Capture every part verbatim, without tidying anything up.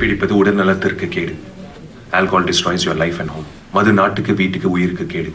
புகைப்பிடிப்பது உடல் நலத்திற்கு கேடு. Alcohol destroys your life and home. மது நாட்டுக்கு வீட்டுக்கு உயிருக்கு கேடு.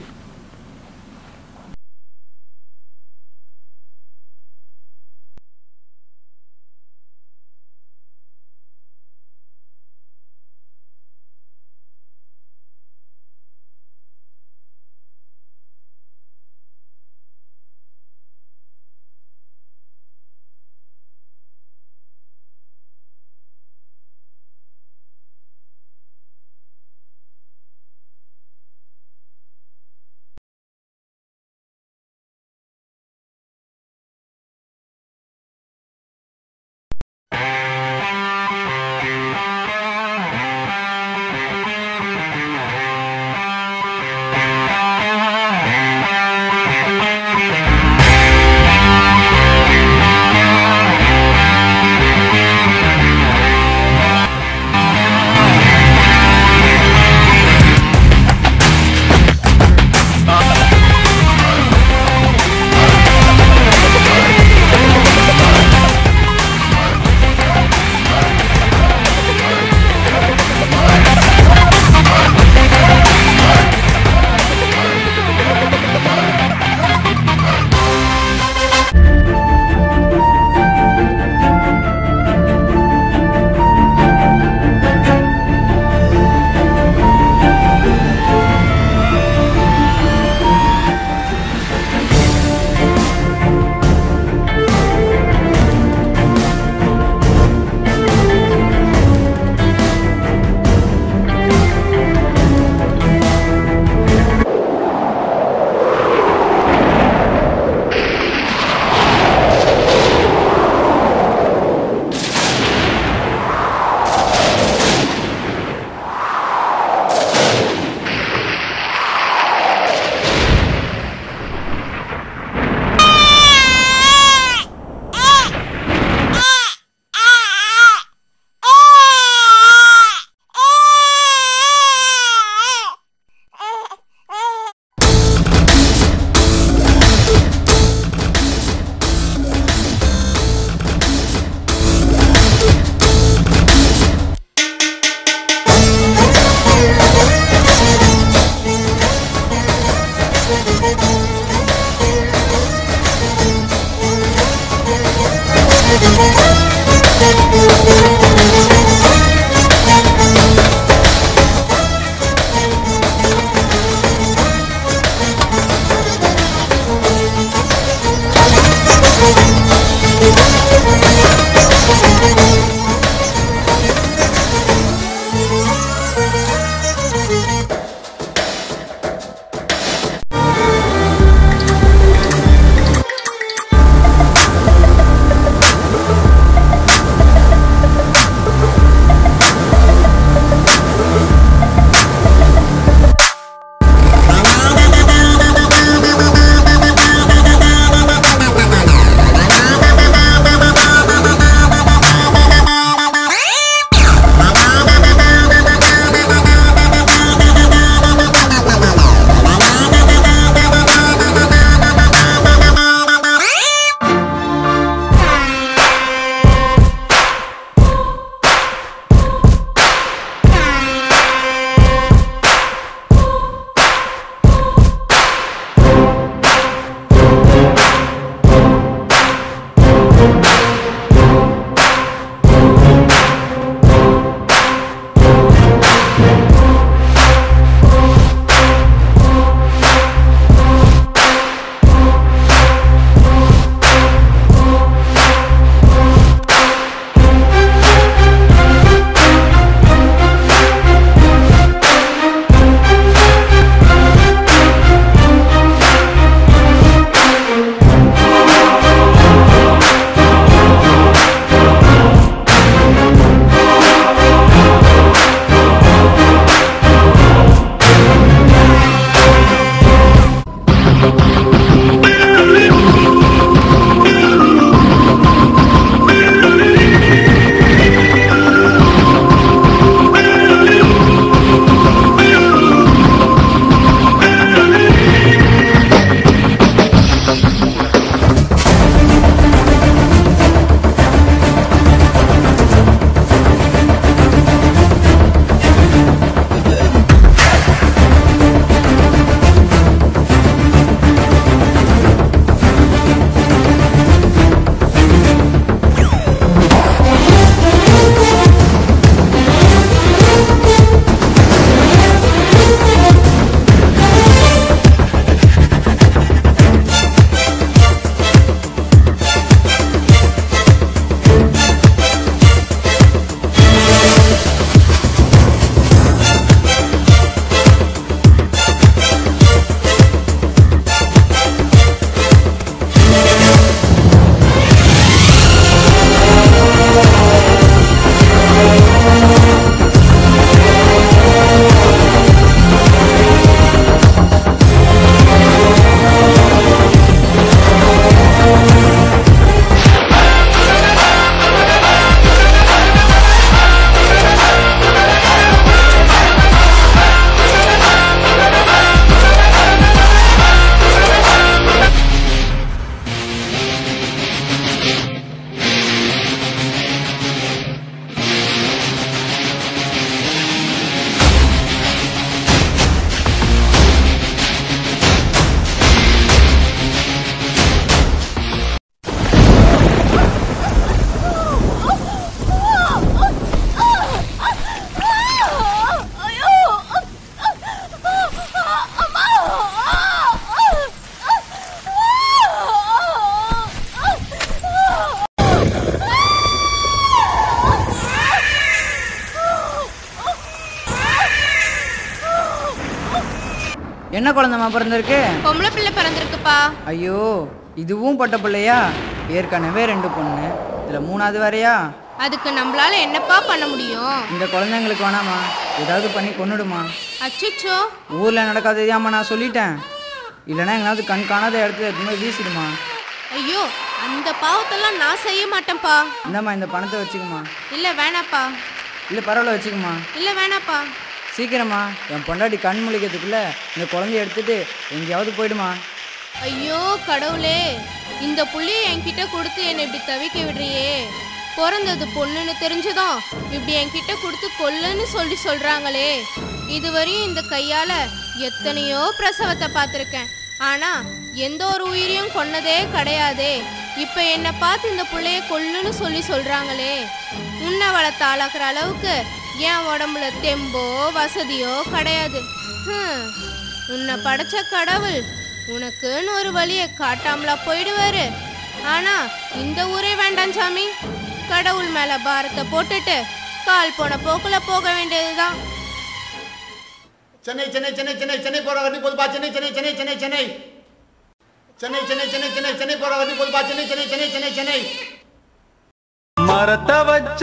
என்ன குழந்தைமா பிறந்திருக்கு? பொம்பளை பிள்ளை பிறந்திருக்குப்பா. ஐயோ, இதுவும் பட்ட பிள்ளையா? ஏற்கனவே ரெண்டு பொண்ணு, இதுல மூணாவது வேறையா? அதுக்கு நம்மளால என்னப்பா பண்ண முடியும்? இந்த குழந்தைங்களுக்கு வேணாமா, ஏதாவது பண்ணி கொன்னுடுமா. அச்சோ, ஊர்ல நடக்காததையாமா நான் சொல்லிட்டேன். இல்லைன்னா எங்கேயாவது கண் காணாத இடத்துல எதுவுமே வீசிடுமா. ஐயோ, அந்த பாவத்தெல்லாம் நான் செய்ய மாட்டேன்ப்பா. இந்தாம்மா, இந்த பணத்தை வச்சுக்குமா. இல்ல வேணாப்பா. இல்லை பரவாயில்ல, வச்சுக்குமா. இல்ல வேணாப்பா. சீக்கிரமா, என் பொண்டாட்டி கண் முழிக்கிறதுக்குள்ள இந்த குழந்தைய எடுத்துட்டு எங்கேயாவது போயிடுமா. ஐயோ கடவுளே, இந்த புள்ளியை என்கிட்ட கொடுத்து என்னை இப்படி தவிக்க விடுறியே. பிறந்தது பொண்ணுன்னு தெரிஞ்சதும் இப்படி என்கிட்ட கொடுத்து கொல்லுன்னு சொல்லி சொல்றாங்களே. இதுவரையும் இந்த கையால எத்தனையோ பிரசவத்தை பார்த்துருக்கேன், ஆனா எந்த ஒரு உயிரையும் கொன்னதே கிடையாதே. இப்ப என்னை பார்த்து இந்த புள்ளைய கொல்லுன்னு சொல்லி சொல்றாங்களே. உன்னை வளர்த்த ஆளாக்குற அளவுக்கு என் உடம்புல தெம்போ வசதியோ கிடையாது. உன்னை படைச்ச கடவுள் உனக்குன்னு ஒரு வழியை காட்டாமலா போயிடுவாரு. ஆனா இந்த ஊரே வேண்டாம் சாமி. கடவுள் மேல பாரத்தை போட்டுட்டு கால் போன போக்குல போக வேண்டியதுதான். சென்னை சென்னை சென்னை சென்னை சென்னை போற வண்டி போதுப்பா. சென்னை சென்னை சென்னை சென்னை சென்னை சென்னை சென்னை சென்னை சென்னை சென்னை போற வண்டி போதுப்பா. சென்னை சென்னை சென்னை சென்னை சென்னை மரத்த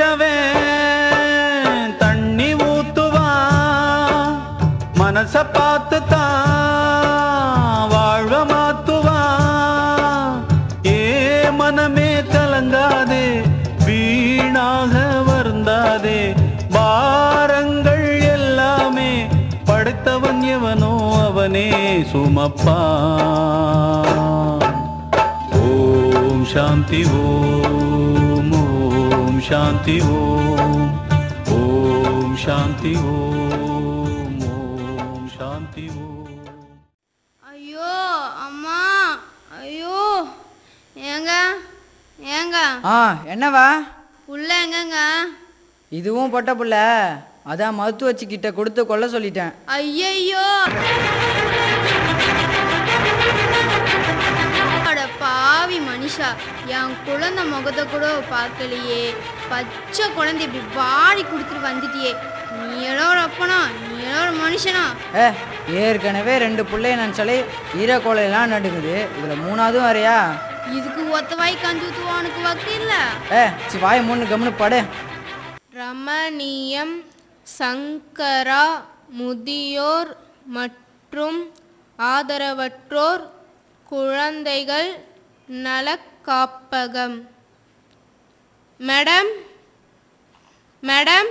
வச்சவன் தண்ணி ஊத்துவா, மனச பார்த்து தான் வாழ்வ மாத்துவா. ஏ மனமே கலங்காதே, வீணாக வருந்தாதே, பாரங்கள் எல்லாமே படைத்தவன் எவனோ அவனே சுமப்பா. ஓம் சாந்தி ஓம், ஓம் சாந்தி ஓம், ஓம் சாந்தி ஓம், ஓம் சாந்தி ஓம். ஐயோ அம்மா, ஐயோ. ஏங்க ஏங்க ஆ என்னவா? புள்ள எங்கங்க? இதுவும் பொட்ட புள்ள, அதான் மருத்துவச்சிக்கிட்ட கொடுத்து கொல்ல சொல்லிட்டேன். ஐயையோ, பாவி மனுஷா, என் குழந்தை முகத்தை கூட பார்க்கலையே. பச்சை குழந்தை இப்படி வாடி கொடுத்துட்டு வந்துட்டியே. நீ எல்லாம் ஒரு அப்பனா, நீ எல்லாம் ஒரு மனுஷனா? ஏ, ஏற்கனவே ரெண்டு பிள்ளைய நினச்சாலே ஈரக்கோலையெல்லாம் நடுங்குது, இதுல மூணாவதும் வரையா? இதுக்கு ஒத்த வாய் கஞ்சி ஊத்துவானுக்கு வக்கு இல்ல. ஏ சி, வாய மூணு கம்னு படு. ரமணியம் சங்கரா முதியோர் மற்றும் ஆதரவற்றோர் குழந்தைகள் நலக் காப்பகம். மேடம் மேடம்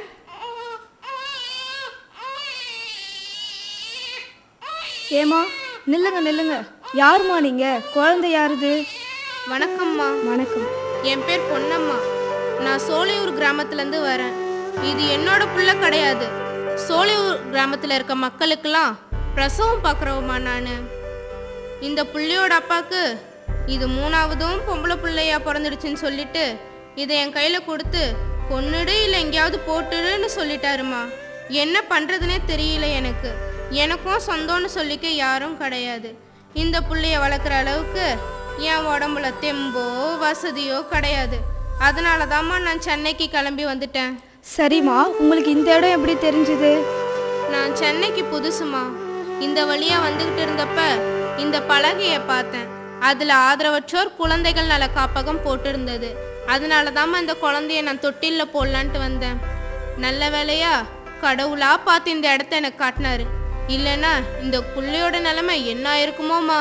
ஏமா, நில்லுங்க நில்லுங்க. யாருமா நீங்க? குழந்தை யாருது? வணக்கம்மா. வணக்கம். என் பேர் பொன்னம்மா. நான் சோலையூர் கிராமத்துலேருந்து வரேன். இது என்னோட புள்ள கிடையாது. சோலையூர் கிராமத்தில் இருக்க மக்களுக்கெல்லாம் பிரசவம் பார்க்குறவமா நான். இந்த புள்ளையோட அப்பாவுக்கு இது மூணாவதும் பொம்பளை பிள்ளையா பிறந்துடுச்சுன்னு சொல்லிட்டு இதை என் கையில் கொடுத்து கொன்னுடு இல்லை எங்கேயாவது போட்டுடுன்னு சொல்லிட்டாருமா. என்ன பண்ணுறதுனே தெரியல எனக்கு. எனக்கும் சொந்தம்னு சொல்லிக்க யாரும் கிடையாது. இந்த புள்ளைய வளர்க்குற அளவுக்கு என் உடம்புல தெம்போ வசதியோ கிடையாது. அதனால தாம்மா நான் சென்னைக்கு கிளம்பி வந்துட்டேன். சரிம்மா, உங்களுக்கு இந்த இடம் எப்படி தெரிஞ்சுது? நான் சென்னைக்கு புதுசுமா. இந்த வழியா வந்துகிட்டு இருந்தப்ப இந்த பலகையை பார்த்தேன். அதில் ஆதரவற்றோர் குழந்தைகள் நல காப்பகம் போட்டிருந்தது. அதனால தாம்மா இந்த குழந்தைய நான் தொட்டிலில் போடலான்ட்டு வந்தேன். நல்ல வேலையா கடவுளா பார்த்து இந்த இடத்த எனக்கு காட்டினாரு. இல்லைன்னா இந்த புள்ளையோட நிலைமை என்ன இருக்குமோமா.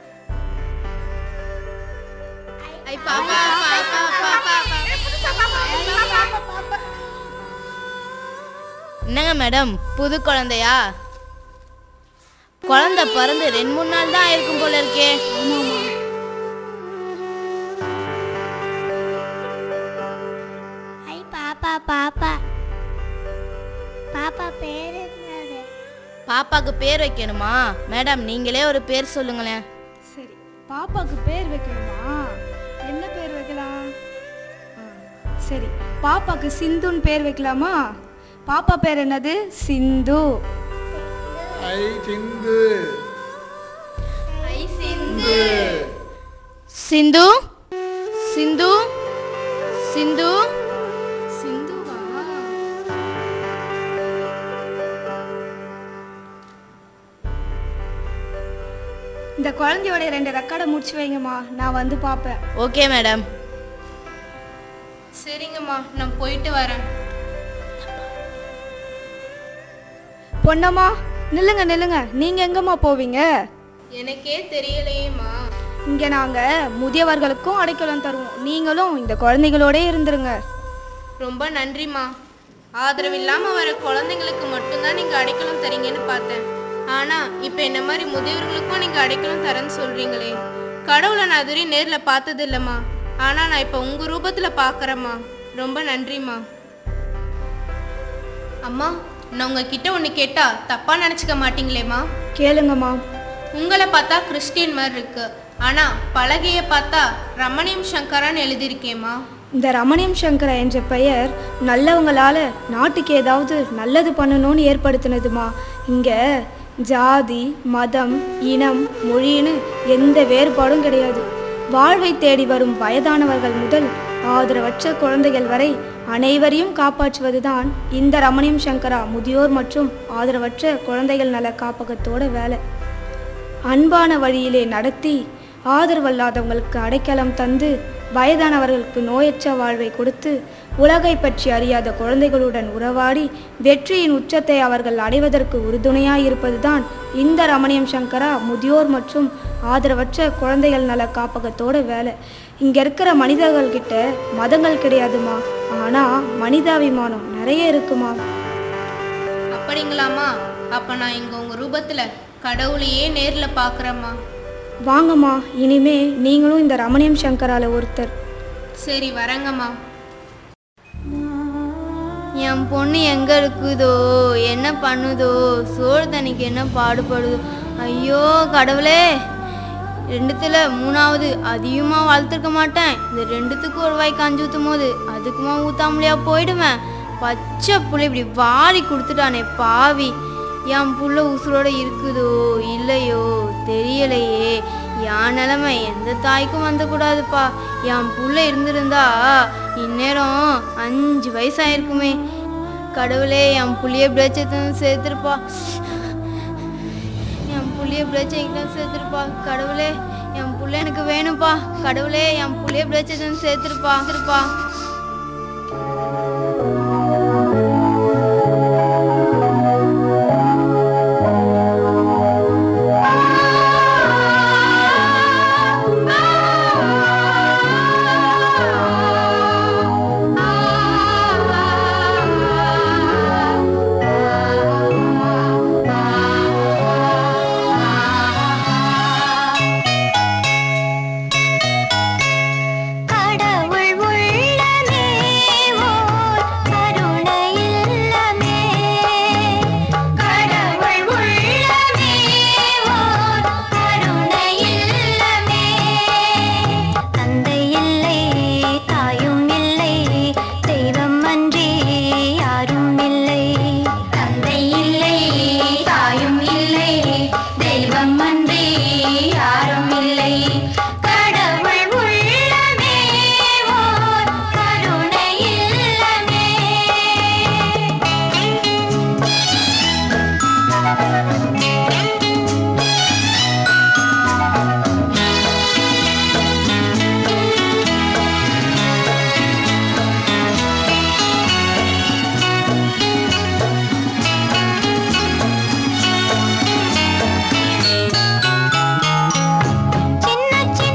என்னங்க மேடம், புது குழந்தையா? குழந்தை பிறந்து ரெண்டு மூணு நாள் தான் ஆயிருக்கும் போல இருக்கே. பாப்பா பாப்பா பாப்பா பேர் என்னது? பாப்பாக்கு பேர் வைக்கணுமா? மேடம் நீங்களே ஒரு பேர் சொல்லுங்களேன். சரி, பாப்பாக்கு பேர் வைக்கணுமா? என்ன பேர் வைக்கலாம்? சரி, பாப்பாக்கு சிந்துன்னு பேர் வைக்கலாமா? பாப்பா பேர் என்னது? சிந்து. ஐ சிந்து. ஐ சிந்து. சிந்து சிந்து சிந்து சிந்துவா? இந்த குழந்தையோட ரெண்டு ரெக்கார்டை முடிச்சு வைங்கம்மா, நான் வந்து பார்ப்பேன். Okay madam. சரிங்கம்மா, நான் போயிட்டு வரேன். பொன்னம்மா, நில்லுங்க நில்லுங்க, நீங்க எங்கம்மா போவீங்க? எனக்கே தெரியலையேம்மா. இங்க நாங்க முதியவர்களுக்கும் அடைக்கலம் தருவோம், நீங்களும் இந்த குழந்தைகளோட இருந்துருங்க. ரொம்ப நன்றிம்மா. ஆதரவு இல்லாம வர குழந்தைங்களுக்கு மட்டும்தான் நீங்க அடைக்கலம் தரீங்கன்னு பார்த்தேன். ஆனா இப்ப என்ன மாதிரி முதியவர்களுக்கும் நீங்க அடைக்கலம் தரேன்னு சொல்றீங்களே. கடவுளை நான் அதுவரை நேர்ல பார்த்தது இல்லம்மா. ஆனா நான் இப்ப உங்க ரூபத்துல பாக்குறேம்மா. ரொம்ப நன்றிம்மா. அம்மா, நான் உங்ககிட்ட ஒண்ணு கேட்டா தப்பா நினைச்சுக்க மாட்டீங்களேம்மா? கேளுங்கம்மா. உங்களை பார்த்தா கிறிஸ்டியன் மாதிரி இருக்கு, ஆனா பலகைய பார்த்தா ரமணியம் சங்கரான்னு எழுதியிருக்கேம்மா. இந்த ரமணியம் சங்கரா என்ற பெயர் நல்லவங்களால நாட்டுக்கு ஏதாவது நல்லது பண்ணணும்னு ஏற்படுத்தினதுமா. இங்க ஜாதி, மதம், இனம், மொழின்னு எந்த வேறுபாடும் கிடையாது. வாழ்வை தேடி வரும் வயதானவர்கள் முதல் ஆதரவற்ற குழந்தைகள் வரை அனைவரையும் காப்பாற்றுவதுதான் இந்த ரமணியம் சங்கரா முதியோர் மற்றும் ஆதரவற்ற குழந்தைகள் நல காப்பகத்தோட வேலை. அன்பான வழியிலே நடத்தி ஆதரவல்லாதவங்களுக்கு அடைக்கலம் தந்து வயதானவர்களுக்கு நோயற்ற வாழ்வை கொடுத்து உலகை பற்றி அறியாத குழந்தைகளுடன் உறவாடி வெற்றியின் உச்சத்தை அவர்கள் அடைவதற்கு உறுதுணையாய் இருப்பதுதான் இந்த ரமணியம் சங்கரா முதியோர் மற்றும் ஆதரவற்ற குழந்தைகள் நல காப்பகத்தோட வேலை. இங்கே இருக்கிற மனிதர்கள்கிட்ட மதங்கள் கிடையாதுமா, ஆனால் மனிதாபிமானம் நிறைய இருக்குமா. அப்படிங்களாமா? அப்ப நான் இங்க உங்க ரூபத்துல கடவுளையே நேர்ல பாக்குறேம்மா. வாங்கம்மா, இனிமே நீங்களும் இந்த ரமணியம் சங்கரால ஒருத்தர். சரி, வரேங்கம்மா. என் பொண்ணு எங்க இருக்குதோ, என்ன பண்ணுதோ, சோறு தண்ணிக்கு என்ன பாடுபடுதோ. ஐயோ கடவுளே, ரெண்டுத்துல மூணாவது அதிகமாக வளர்த்துருக்க மாட்டேன். இந்த ரெண்டுத்துக்கு ஒரு வாய்க்கு அஞ்சு ஊற்றும் போது அதுக்குமா ஊத்தாமலையா போயிடுவேன். பச்சை புள்ளை இப்படி வாரி கொடுத்துட்டானே பாவி. என் புள்ள உசுரோட இருக்குதோ இல்லையோ தெரியலையே. என் நிலைமை எந்த தாய்க்கும் வந்துக்கூடாதுப்பா. என் புள்ள இருந்திருந்தா இந்நேரம் அஞ்சு வயசாயிருக்குமே. கடவுளே, என் புள்ளிய பிரச்சனை சேர்த்துருப்பா. என் புள்ளிய பிரச்சனை சேர்த்துருப்பா. கடவுளே, என் புள்ள எனக்கு வேணும்ப்பா. கடவுளே, என் புள்ளிய பிரச்சனை சேர்த்துருப்பா இருப்பா. சின்ன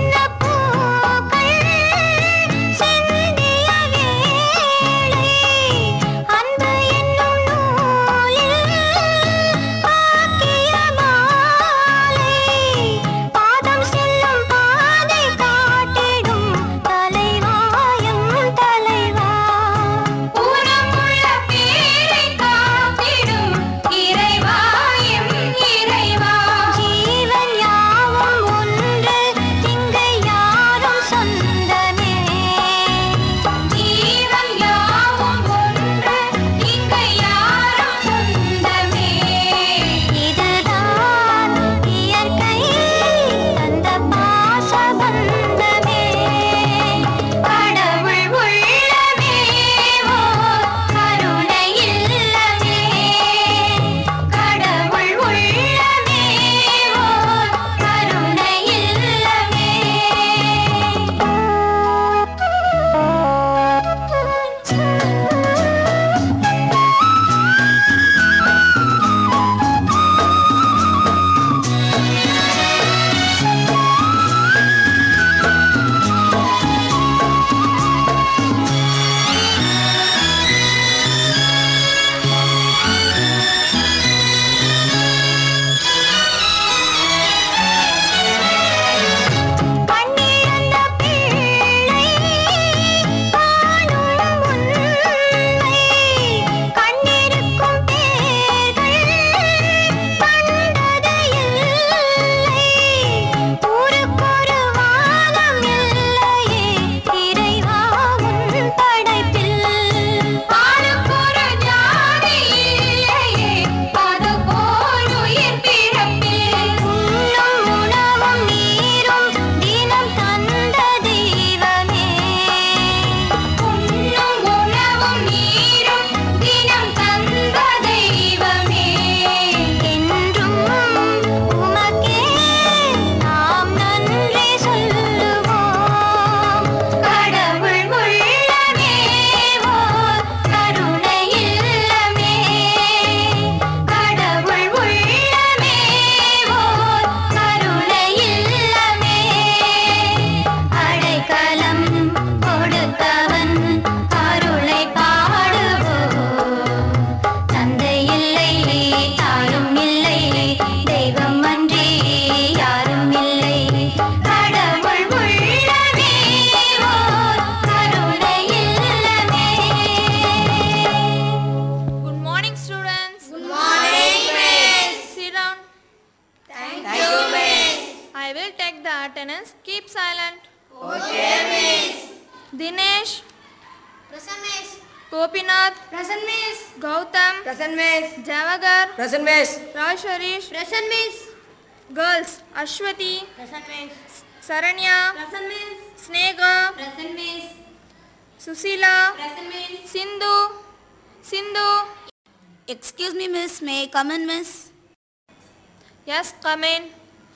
I will take the attendance. Keep silent. Okay, miss. Dinesh. Present, miss. Gopinath. Present, miss. Gautam. Present, miss. Javagar. Present, miss. Raj Sharish. Present, miss. Girls. Ashwati. Present, miss. Saranya. Present, miss. Snega. Present, miss. Susila. Present, miss. Sindhu. Sindhu. Excuse me, miss. May I come in, miss? Yes, come in.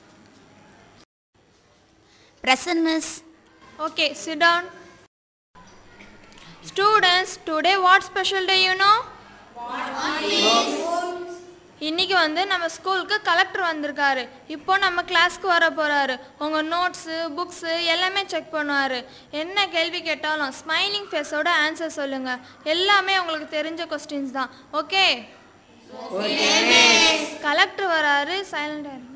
Present, miss. Okay, sit down. Students, today what special day you know? இன்னைக்கு வந்து நம்ம ஸ்கூலுக்கு collector வந்திருக்காரு. இப்போ நம்ம கிளாஸ்க்கு வர போறாரு. உங்க நோட்ஸு புக்ஸு எல்லாமே செக் பண்ணுவாரு. என்ன கேள்வி கேட்டாலும் ஸ்மைலிங் ஃபேஸோட ஆன்சர் சொல்லுங்க. எல்லாமே உங்களுக்கு தெரிஞ்ச கொஸ்டின்ஸ் தான். ஓகே? கலெக்டர் வராரு, சைலண்டா இருங்க.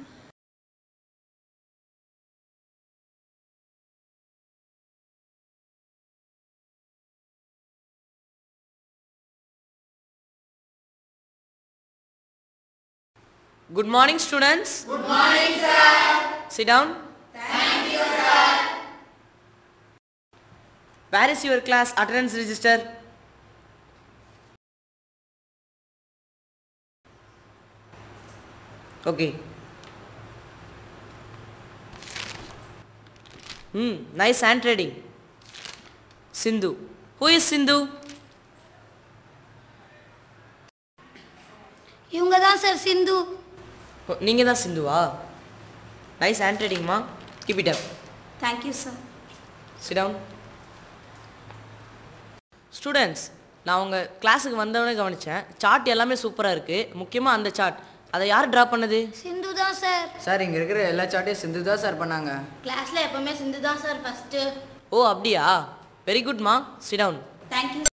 Good morning, students. Good morning, sir. Sit down. Thank you, sir. Where is your class attendance register? Okay. Hmm, nice handwriting. Sindhu. Who is Sindhu? இவங்க தான் சார் சிந்து. நீங்கள் தான் சிந்துவா? நைஸ் ஹேண்ட் ரைட்டிங்மா. Keep it up. Thank you sir. Sit down. Students, நான் உங்கள் கிளாஸுக்கு வந்தவொடனே கவனித்தேன். சார்ட் எல்லாமே சூப்பராக இருக்குது. முக்கியமாக அந்த சார்ட், அதை யார் ட்ரா பண்ணது? சிந்து தான் சார். சார், இங்கே இருக்கிற எல்லா சார்ட்டையும் சிந்து தான் சார் பண்ணாங்க. கிளாஸில் எப்பவுமே சிந்து தான் சார் ஃபஸ்ட்டு. ஓ அப்படியா? வெரி குட்மா. Sit down. தேங்க்யூ.